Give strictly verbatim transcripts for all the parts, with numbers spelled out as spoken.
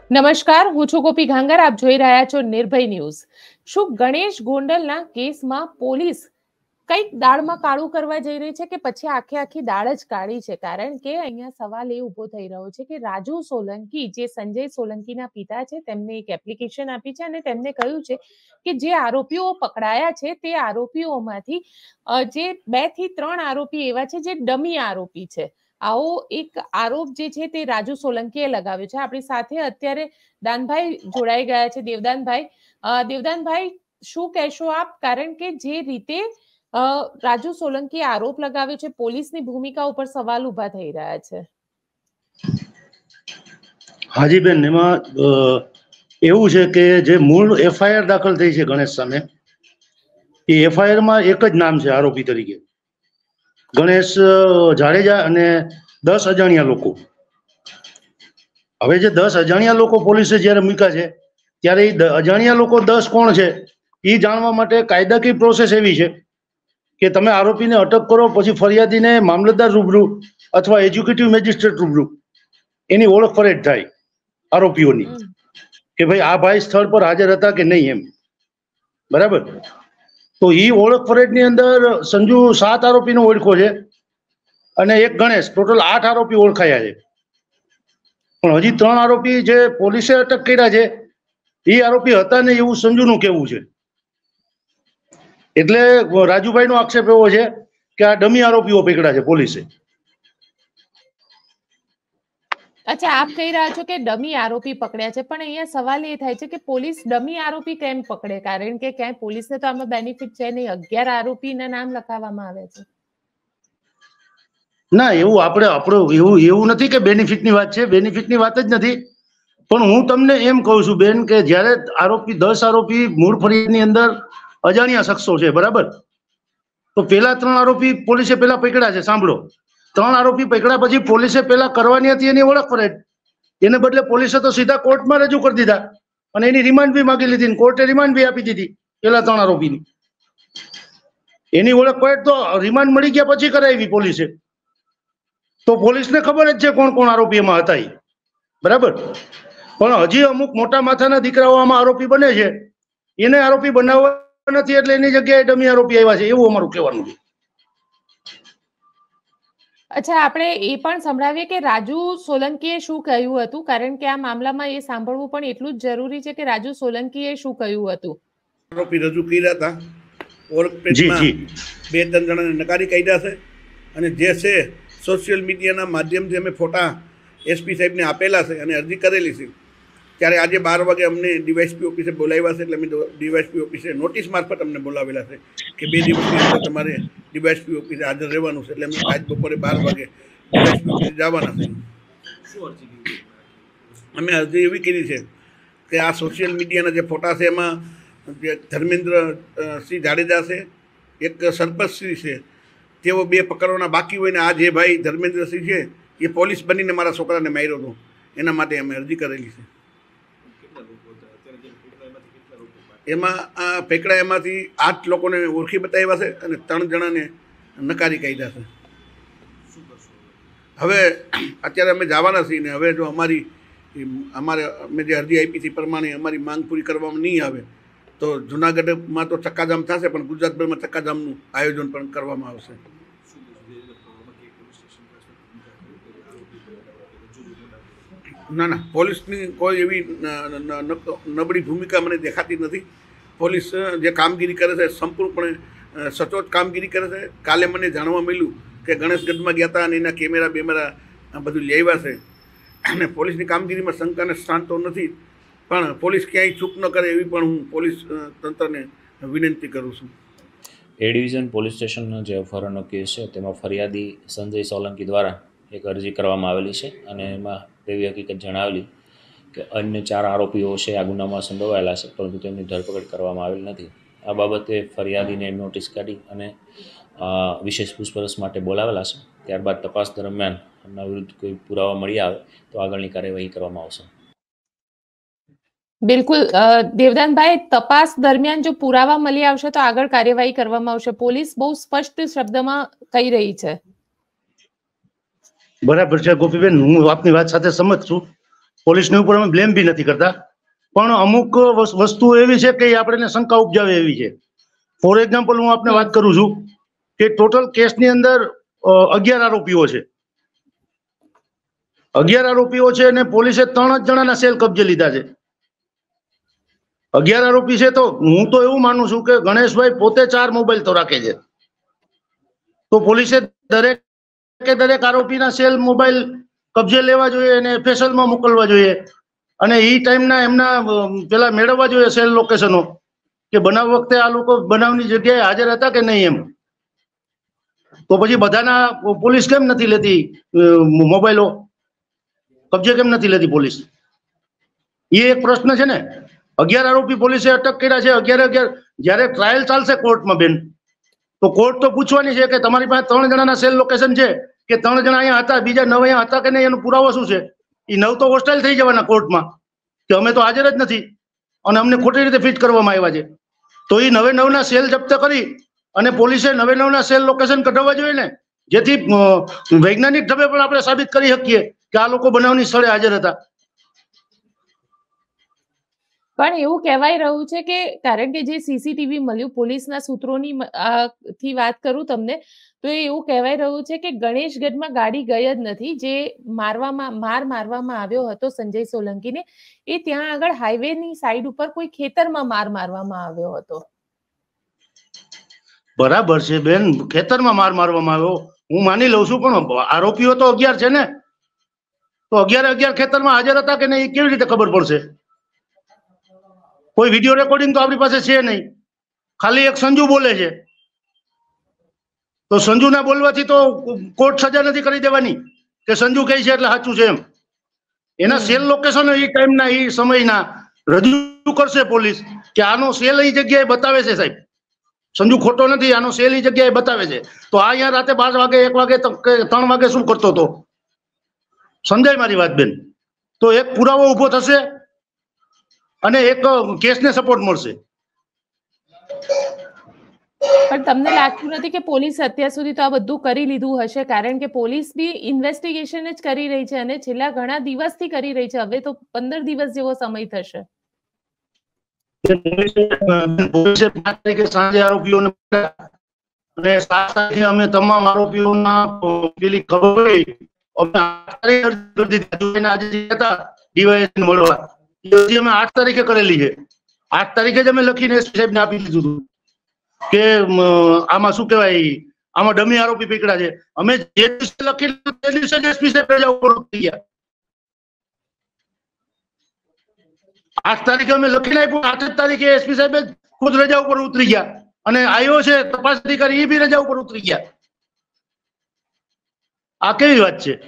નમસ્કાર, હું છું ગોપી ઘાંગર. આપ જોઈ રહ્યા છો નિર્ભય ન્યૂઝ. શું ગણેશ ગોંડલના કેસમાં પોલીસ કંઈક દાળમાં કાળું કરવા જઈ રહી છે કે પછી આખે આખી દાળ જ કાળી છે? કારણ કે અહીંયા સવાલ એ ઉભો થઈ રહ્યો છે કે રાજુ સોલંકી, જે સંજય સોલંકીના પિતા છે, તેમને એક એપ્લિકેશન આપી છે અને તેમને કહ્યું છે કે જે આરોપીઓ પકડાયા છે તે આરોપીઓમાંથી જે બે થી ત્રણ આરોપી એવા છે જે ડમી આરોપી છે. આવો એક આરોપ જે છે તે રાજુ સોલંકીએ લગાવ્યો છે. આપણી સાથે અત્યારે દાનભાઈ જોડાઈ ગયા છે. દેવદાનભાઈ, દેવદાનભાઈ શું કહેશો આપ? કારણ કે જે રીતે રાજુ સોલંકીએ આરોપ લગાવ્યો છે, પોલીસની ભૂમિકા ઉપર સવાલ ઉભા થઈ રહ્યા છે. હાજી બેન, એમાં એવું છે કે જે મૂળ એફઆઈઆર દાખલ થઈ છે ગણેશ સામે, એ એફઆઈઆર માં એક જ નામ છે આરોપી તરીકે, ગણેશ જાડેજા, અને દસ અજાણ્યા લોકો. હવે જે દસ અજાણ્યા લોકો પોલીસે જયારે મૂક્યા છે ત્યારે એ અજાણ્યા લોકો દસ કોણ છે એ જાણવા માટે કાયદાકીય પ્રોસેસ એવી છે કે તમે આરોપીને અટક કરો, પછી ફરિયાદીને મામલતદાર રૂબરૂ અથવા એજ્યુકેટિવ મેજિસ્ટ્રેટ રૂબરૂ એની ઓળખ ફરેજ થાય આરોપીઓની, કે ભાઈ આ ભાઈ સ્થળ પર હાજર હતા કે નહીં એમ. બરાબર? તો એ ઓળખ ફરેજની અંદર સંજુ સાત આરોપીનો ઓળખો છે અને એક ગણેશ, ટોટલ આઠ આરોપી ઓળખાયા છે. પણ હજી ત્રણ આરોપી જે પોલીસે અટક કર્યા છે એ આરોપી હતા ને એવું સંજુનું કહેવું છે. એટલે રાજુભાઈનો આક્ષેપ એવો છે કે આ ડમી આરોપીઓ પકડ્યા છે પોલીસે. અચ્છા, આપ કહી રહ્યા છો કે ડમી આરોપી પકડ્યા છે, પણ અહીંયા સવાલ એ થાય છે કે પોલીસ ડમી આરોપી કેમ પકડે? કારણ કે ક્યાંય પોલીસને તો આમાં બેનિફિટ છે નહીં. અગિયાર આરોપીના નામ લખાવવામાં આવે છે. ના, એવું આપણે આપણું એવું એવું નથી કે બેનિફિટની વાત છે, બેનિફિટની વાત જ નથી. પણ હું તમને એમ કહું છું બેન કે જ્યારે આરોપી દસ આરોપી મૂળ ફરિયાદની અંદર અજાણ્યા શખ્સો છે, બરાબર? તો પેલા ત્રણ આરોપી પોલીસે પેલા પકડ્યા છે. સાંભળો, ત્રણ આરોપી પકડ્યા પછી પોલીસે પેલા કરવાની હતી એની ઓળખ ફરેજ, એને બદલે પોલીસે તો સીધા કોર્ટમાં રજૂ કરી દીધા અને એની રિમાન્ડ બી માગી લીધી, કોર્ટે રિમાન્ડ બી આપી દીધી પેલા ત્રણ આરોપીની. એની ઓળખ ફરેજ તો રિમાન્ડ મળી ગયા પછી કરાવી પોલીસે. તો પોલીસને ખબર જ છે કોણ કોણ આરોપી એમાં હતા. બરાબર? પણ હજી અમુક મોટા માથાના દીકરાઓ આમાં આરોપી બને છે, એને આરોપી બનાવવા નથી એટલે એની જગ્યાએ ડમી આરોપી આવ્યા છે, એવું અમારું કહેવાનું છે. અચ્છા, આપણે એ પણ સંભળાવીએ કે રાજુ સોલંકીએ શું કહ્યું હતું, કારણ કે આ મામલામાં એ સાંભળવું પણ એટલું જ જરૂરી છે કે રાજુ સોલંકીએ શું કહ્યું હતું. આરોપી રજૂ કર્યા હતા, ઓળખપેટમાં બે ત્રણ જણાને નકારી કાઢ્યા છે અને જે છે સોશિયલ મીડિયાના માધ્યમથી અમે ફોટા એસપી સાહેબને આપેલા છે અને અરજી કરેલી છે. ત્યારે આજે બાર વાગે અમને ડીવાયએસપી ઓફિસે બોલાવ્યા છે, એટલે અમે ડીવાયએસપી ઓફિસે નોટિસ મારફત અમને બોલાવેલા છે કે બે દિવસની અંદર તમારે ડીવાયએસપી ઓફિસે હાજર રહેવાનું છે. એટલે અમે આજ બપોરે બાર વાગે ડીવાયએસપી ઓફિસે જવાના છે. અમે અરજી એવી કરી છે કે આ સોશિયલ મીડિયાના જે ફોટા છે એમાં જે ધર્મેન્દ્ર સિંહ જાડેજા છે, એક સરપંચશ્રી છે, તેઓ બે પકડવાના બાકી હોય ને આ જે ભાઈ ધર્મેન્દ્રસિંહ છે એ પોલીસ બનીને મારા છોકરાને માર્યો હતો, એના માટે અમે અરજી કરેલી છે. એમાં આ પકડા એમાંથી આઠ લોકોને ઓળખી બતાવ્યા છે અને ત્રણ જણાને નકારી કાઢ્યા છે. હવે અત્યારે અમે જવાના છીએ ને હવે જો અમારી અમારે અમે જે અરજી આપી હતી પ્રમાણે અમારી માંગ પૂરી કરવામાં નહીં આવે તો જુનાગઢમાં તો ચક્કાજામ થશે, પણ ગુજરાતભરમાં ચક્કાજામનું આયોજન પણ કરવામાં આવશે. ના ના, પોલીસની કોઈ એવી નબળી ભૂમિકા મને દેખાતી નથી. પોલીસ જે કામગીરી કરે છે સંપૂર્ણપણે સચોટ કામગીરી કરે છે. કાલે મને જાણવા મળ્યું કે ગણેશગઢમાં ગયા હતા અને એના કેમેરા બેમેરા બધું લઈ આવ્યા છે અને પોલીસની કામગીરીમાં શંકાને સ્થાન તો નથી, પણ પોલીસ ક્યાંય ચૂક ન કરે એવી પણ હું પોલીસ તંત્રને વિનંતી કરું છું. એ ડિવિઝન પોલીસ સ્ટેશનનો જે અપહરણનો કેસ છે તેમાં ફરિયાદી સંજય સોલંકી દ્વારા એક અરજી કરવામાં આવેલી છે અને એમાં એવી હકીકત જણાવેલી કે અન્ય ચાર આરોપીઓ છે આ ગુનામાં સંડોવાયેલા છે, પરંતુ તેમની ધરપકડ કરવામાં આવેલ નથી. આ બાબતે ફરિયાદીને નોટિસ કાઢી અને વિશેષ પૂછપરછ માટે બોલાવેલા છે. ત્યારબાદ તપાસ દરમિયાન એમના વિરુદ્ધ કોઈ પુરાવા મળી આવે તો આગળની કાર્યવાહી કરવામાં આવશે. બિલકુલ દેવદાનભાઈ, તપાસ દરમિયાન જો પુરાવા મળી આવશે તો આગળ કાર્યવાહી કરવામાં આવશે, પોલીસ બહુ સ્પષ્ટ શબ્દમાં કહી રહી છે. બરાબર છે ગોપીબેન, હું આપની વાત સાથે સમજ છું, પોલીસની ઉપર અમે બ્લેમ બી નથી કરતા, પણ અમુક વસ્તુ એવી છે કે આપણે શંકા ઉપજાવે એવી છે. ફોર એક્ઝામ્પલ હું આપને વાત કરું છું કે ટોટલ કેસની અંદર અગિયાર આરોપીઓ છે. અગિયાર આરોપીઓ છે અને પોલીસે ત્રણ જ જણાના સેલ કબજે લીધા છે. અગિયાર આરોપી છે તો હું તો એવું માનું છું કે ગણેશભાઈ પોતે ચાર મોબાઈલ તો રાખે છે, તો પોલીસે દરેક દરેક આરોપીના સેલ મોબાઈલ કબજે લેવા જોઈએ અને એફએસએલમાં મોકલવા જોઈએ અને એ ટાઈમના એમના પેલા મેળવવા જોઈએ સેલ લોકેશનો કે બનાવ વખતે આ લોકો બનાવની જગ્યાએ હાજર હતા કે નહીં એમ. તો પછી બધાના પોલીસ કેમ નથી લેતી મોબાઈલો કબજે કેમ નથી લેતી પોલીસ? એ એક પ્રશ્ન છે ને. અગિયાર આરોપી પોલીસે અટક કર્યા છે. અગિયાર અગિયાર જયારે ટ્રાયલ ચાલશે કોર્ટમાં બેન, તો કોર્ટ તો પૂછવાની છે કે તમારી પાસે ત્રણ જણાના સેલ લોકેશન છે કે ત્રણ જણા અહીંયા હતા, બીજા નવ અહીંયા હતા કે નહીં, એનો પુરાવો શું છે? એ નવ તો હોસ્ટાઇલ થઈ જવાના કોર્ટમાં કે અમે તો હાજર જ નથી અને અમને ખોટી રીતે ફિટ કરવામાં આવ્યા છે. તો એ નવે નવના સેલ જપ્ત કરી અને પોલીસે નવે નવના સેલ લોકેશન કઢાવવા જોઈએ ને, જેથી વૈજ્ઞાનિક ઢબે પણ આપણે સાબિત કરી શકીએ કે આ લોકો બનાવની સ્થળે હાજર હતા. પણ એવું કહેવાય રહ્યું છે કે કારણ કે જે સીસીટીવી મળ્યું, પોલીસના સૂત્રોની થી વાત કરું તમને, તો એવું કહેવાય રહ્યું છે કે ગણેશગઢમાં ગાડી ગઈ જ નથી. જે મારવામાં માર મારવામાં આવ્યો હતો સંજય સોલંકીને, એ ત્યાં આગળ હાઈવેની સાઈડ ઉપર કોઈ ખેતરમાં માર મારવામાં આવ્યો હતો. બરાબર છે બેન, ખેતરમાં માર મારવામાં આવ્યો હું માની લઉં છું, પણ આરોપીઓ તો અગિયાર છે ને, તો અગિયાર અગિયાર ખેતરમાં હાજર હતા કે નહીં એ કેવી રીતે ખબર પડશે? કોઈ વિડીયો રેકોર્ડિંગ તો આપણી પાસે છે નહીં, ખાલી એક સંજુ બોલે છે. તો સંજુના બોલવાથી તો કોર્ટ સજા નથી કરી દેવાની કે સંજુ કહે છે એટલે સાચું છે એમ. એના સેલ લોકેશન એ ટાઈમના એ સમયના રજૂ કરશે પોલીસ કે આનો સેલ એ જગ્યાએ બતાવે છે સાહેબ, સંજુ ખોટો નથી, આનો સેલ એ જગ્યાએ બતાવે છે. તો આ અહીંયા રાતે બાર વાગે એક વાગે ત્રણ વાગે શું કરતો હતો? સમજાય મારી વાત બેન? તો એક પુરાવો ઉભો થશે અને એક કેસને સપોર્ટ મળશે. પણ તમને લાગતું નથી કે પોલીસ અત્યાર સુધી તો આ બધું કરી લીધું હશે? કારણ કે પોલીસ બી ઇન્વેસ્ટિગેશન જ કરી રહી છે અને છેલ્લા ઘણા દિવસથી કરી રહી છે. હવે તો પંદર દિવસ જેવો સમય થશે. પોલીસે પાંચ તારીખે સાંજે આરોપીઓને અને સાત તારીખે અમે તમામ આરોપીઓના પેલી ખબર અમે આઠ તારીખે કરી દીધી. આજે હતા ડીવાયએસપી મળવા, અમે આઠ તારીખે કરેલી છે. આઠ તારીખે જ અમે લખીને એસપી સાહેબ ને આપી દીધું હતું કે આમાં શું કહેવાય, આમાં ડમી આરોપી પકડા છે. અમે જે દિવસે લખી તે દિવસે એસપી સાહેબ રજા ઉપર ઉતરી ગયા. આઠ તારીખે અમે લખીને આપ્યું, આઠ જ તારીખે એસપી સાહેબ ખુદ રજા ઉપર ઉતરી ગયા અને આવ્યો છે તપાસ અધિકારી, એ બી રજા ઉપર ઉતરી ગયા. આ કેવી વાત છે?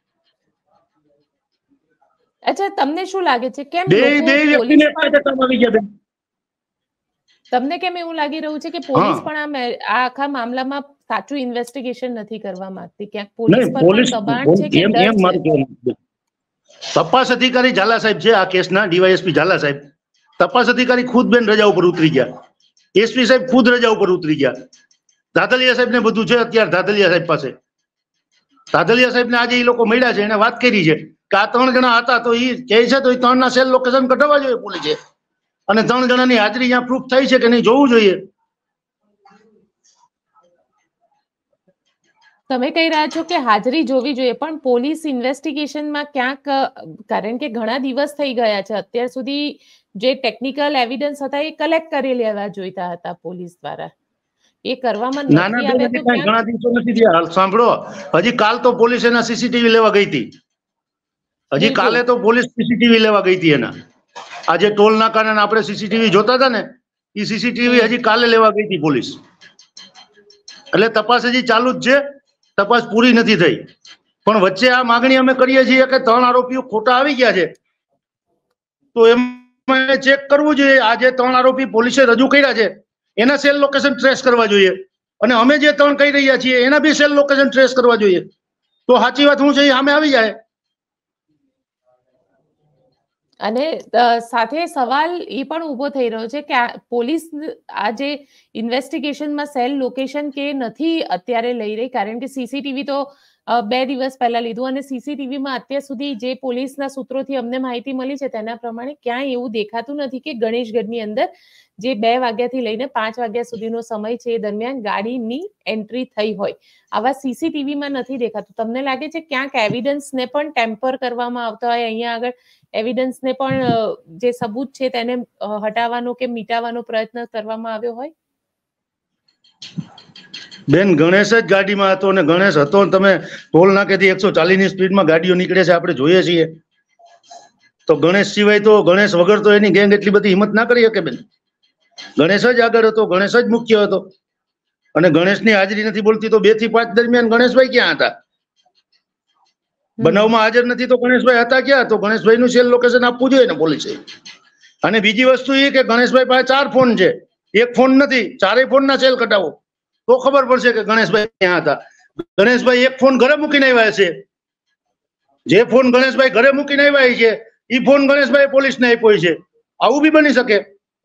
અચ્છા, તમને શું લાગે છે કેમ બે બે વ્યક્તિને આવી ગયા બેન? તમને કેમ એવું લાગી રહ્યું છે કે પોલીસ પણ આ આખા મામલામાં સાચું ઇન્વેસ્ટિગેશન નથી કરવા માંગતી? ક્યાંક પોલીસ પર પણ દબાણ છે કે ડર છે? તપાસ અધિકારી ઝાલા સાહેબ છે આ કેસના, ડીવાયએસપી ઝાલા સાહેબ, તપાસ અધિકારી ખુદ બેન રજા ઉપર ઉતરી ગયા. એસપી સાહેબ ખુદ રજા ઉપર ઉતરી ગયા. ધાધલિયા સાહેબ ને બધું છે અત્યારે ધાધલિયા સાહેબ પાસે. ધાધલિયા સાહેબ ને આજે એ લોકો મળ્યા છે, એને વાત કરી છે કે આ ત્રણ જણા હતા, તો એ કહે છે તો એ ત્રણ ના સેલ લોકેશન કઢાવવા જોઈએ પોલીસે, અને ત્રણ જણાની હાજરી અહીંયા પ્રૂફ થઈ છે કે નહીં જોવું જોઈએ. તમે કહી રહ્યા છો કે હાજરી જોવી જોઈએ, પણ પોલીસ ઇન્વેસ્ટિગેશનમાં ક્યાંક, કારણ કે ઘણા દિવસ થઈ ગયા છે, અત્યાર સુધી જે ટેકનિકલ એવિડન્સ હતા એ કલેક્ટ કરી લેવા જોઈતા હતા પોલીસ દ્વારા, એ કરવામાં નથી આવે તો ઘણા દિવસો નથી થયા. સાંભળો, હજી કાલ તો પોલીસ એના સીસીટીવી લેવા ગઈ હતી. હજી કાલે તો પોલીસ સીસીટીવી લેવા ગઈ હતી એના. આજે ટોલ નાકાના આપણે સીસીટીવી જોતા હતા ને, એ સીસીટીવી હજી કાલે લેવા ગઈ હતી પોલીસ. એટલે તપાસ હજી ચાલુ જ છે, તપાસ પૂરી નથી થઈ. પણ વચ્ચે આ માંગણી અમે કરીએ છીએ કે ત્રણ આરોપીઓ ખોટા આવી ગયા છે, તો એમાં ચેક કરવું જોઈએ. આ જે ત્રણ આરોપી પોલીસે રજૂ કર્યા છે એના સેલ લોકેશન ટ્રેસ કરવા જોઈએ, અને અમે જે ત્રણ કહી રહ્યા છીએ એના બી સેલ લોકેશન ટ્રેસ કરવા જોઈએ. તો સાચી વાત શું છે એ સામે આવી જાય. અને સાથે સવાલ એ પણ ઉભો થઈ રહ્યો છે કે પોલીસ આ જે ઇન્વેસ્ટિગેશનમાં સેલ લોકેશન કે નથી અત્યારે લઈ રહી, કારણ કે સીસીટીવી તો બે દિવસ પહેલા લીધું અને સીસીટીવીમાં અત્યાર સુધી જે પોલીસના સૂત્રોથી અમને માહિતી મળી છે તેના પ્રમાણે ક્યાંય એવું દેખાતું નથી કે ગણેશગઢની અંદર જે બે વાગ્યાથી લઈને પાંચ વાગ્યા સુધીનો સમય છે એ દરમિયાન ગાડીની એન્ટ્રી થઈ હોય. આવા સીસીટીવીમાં નથી દેખાતું. તમને લાગે છે ક્યાંક એવિડન્સને પણ ટેમ્પર કરવામાં આવતા હોય, અહીંયા આગળ એવિડન્સને પણ જે સબૂત છે તેને હટાવવાનો કે મિટાવવાનો પ્રયત્ન કરવામાં આવ્યો હોય? બેન, ગણેશ જ ગાડીમાં હતો અને ગણેશ હતો, તમે ટોલ નાકેથી એકસો ચાલીસ ની સ્પીડમાં ગાડીઓ નીકળે છે આપણે જોઈએ છીએ. તો ગણેશ સિવાય તો ગણેશ વગર તો એની ગેંગ એટલી બધી હિંમત ના કરી શકે બેન. ગણેશ જ આગળ હતો, ગણેશ જ મુખ્ય હતો અને ગણેશની હાજરી નથી બોલતી તો બે થી પાંચ દરમિયાન ગણેશભાઈ ક્યાં હતા? બનાવમાં હાજર નથી તો ગણેશભાઈ હતા ક્યાં? તો ગણેશભાઈ નું સેલ લોકેશન આપવું જોઈએ ને પોલીસે. અને બીજી વસ્તુ એ કે ગણેશભાઈ પાસે ચાર ફોન છે, એક ફોન નથી, ચારેય ફોન ના સેલ કટાવો તો ખબર પડશે કે ગણેશભાઈ ક્યાં હતા. ગણેશભાઈ એક ફોન ઘરે મૂકીને આવ્યા છે, જે ફોન ગણેશભાઈ ઘરે મૂકીને આવ્યા છે એ ફોન ગણેશભાઈ પોલીસને આપ્યો છે. આવું બી બની શકે.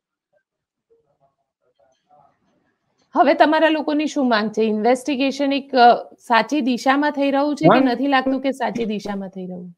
હવે તમારા લોકોની શું માંગ છે? ઇન્વેસ્ટિગેશન એક સાચી દિશામાં થઈ રહ્યું છે કે નથી લાગતું કે સાચી દિશામાં થઈ રહ્યું?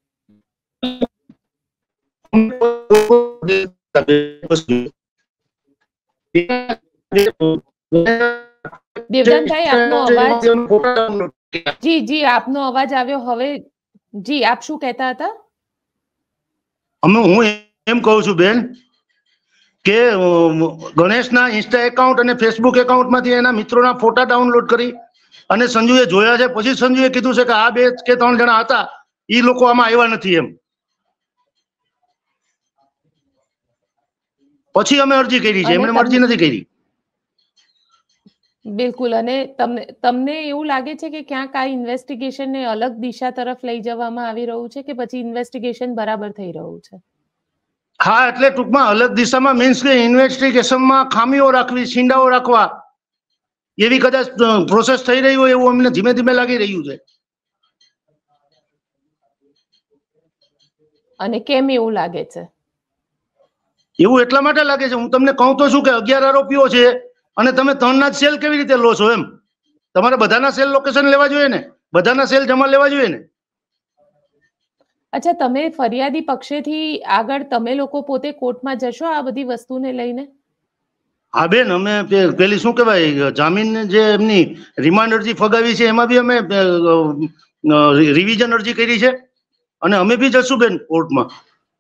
દેવદાનભાઈ, આપનો અવાજ જી જી આપનો અવાજ આવ્યો હવે. જી, આપ શું કહેતા હતા? અમે હું એમ કહું છું બેન કે ગણેશના ઇન્સ્ટા એકાઉન્ટ અને ફેસબુક એકાઉન્ટમાંથી એના મિત્રોના ફોટા ડાઉનલોડ કરી અને સંજુએ જોયા છે. પછી સંજુએ કીધું છે કે આ બે કે ત્રણ જણા હતા એ લોકો આમાં આવ્યા નથી એમ. પછી અમે અરજી કરી છે, એમણે અરજી નથી કરી. બિલકુલ. અને તમને તમને એવું લાગે છે કે ક્યાંક આ ઇન્વેસ્ટિગેશનને અલગ દિશા તરફ લઈ જવામાં આવી રહ્યું છે કે પછી ઇન્વેસ્ટિગેશન બરાબર થઈ રહ્યું છે? હા, એટલે ટૂંકમાં અલગ દિશામાં મીન્સ કે ઇન્વેસ્ટિગેશનમાં ખામીઓ રાખવી, છીંડાઓ રાખવા એવી કદાચ પ્રોસેસ થઈ રહી હોય એવું અમને ધીમે ધીમે લાગી રહ્યું છે. અને કેમ એવું લાગે છે? એવું એટલા માટે લાગે છે, હું તમને કહું તો છું કે અગિયાર આરોપીઓ છે અને તમે ત્રણના જ સેલ કેવી રીતે લો છો એમ? તમારે બધાના સેલ લોકેશન લેવા જોઈએ ને, બધાના સેલ જમા લેવા જોઈએ ને. અચ્છા, તમે ફરિયાદી પક્ષેથી આગળ તમે લોકો પોતે કોર્ટમાં જશો આ બધી વસ્તુને લઈને? હા બેન, અમે પેલી શું કહેવાય જામીન જે એમની રિમાન્ડ અરજી ફગાવી છે એમાં બી અમે રિવિઝન અરજી કરી છે અને અમે બી જશું બેન કોર્ટમાં.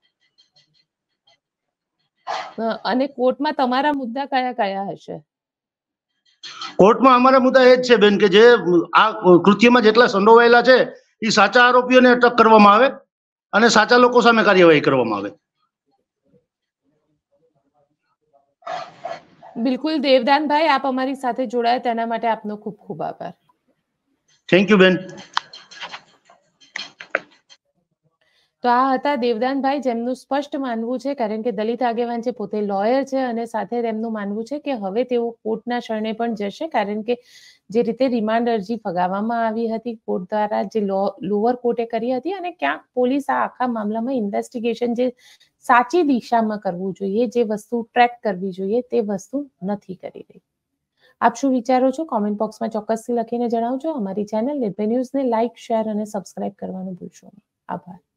અને કોર્ટમાં તમારા મુદ્દા કયા કયા હશે? કોર્ટમાં અમારા મુદ્દા એ જ છે બેન કે જે આ કૃત્યમાં જેટલા સંડોવાયેલા છે એ સાચા આરોપીઓને અટક કરવામાં આવે અને સાચા લોકો સામે કાર્યવાહી કરવામાં આવે. બિલકુલ દેવદાનભાઈ, આપ અમારી સાથે જોડાયા તેના માટે આપનો ખૂબ ખૂબ આભાર. થેન્ક યુ બેન. તો આ હતા દેવદાનભાઈ, જેમનું સ્પષ્ટ માનવું છે, કારણ કે દલિત આગેવાન છે, પોતે લોયર છે અને સાથે તેમનું માનવું છે કે હવે તેઓ કોર્ટના શરણે પણ જશે, કારણ કે જે રીતે રિમાન્ડ અરજી ફગાવવામાં આવી હતી કોર્ટ દ્વારા, જે લોઅર કોર્ટે કરી હતી, અને ક્યાંક પોલીસ આ આખા મામલામાં ઇન્વેસ્ટિગેશન જે સાચી દિશામાં કરવું જોઈએ, જે વસ્તુ ટ્રેક કરવી જોઈએ તે વસ્તુ નથી કરી રહી. આપ શું વિચારો છો? કોમેન્ટ બોક્સમાં ચોક્કસથી લખીને જણાવજો. અમારી ચેનલ નિર્ભય ન્યૂઝને લાઇક, શેર અને સબસ્ક્રાઇબ કરવાનું ભૂલશો નહીં. આભાર.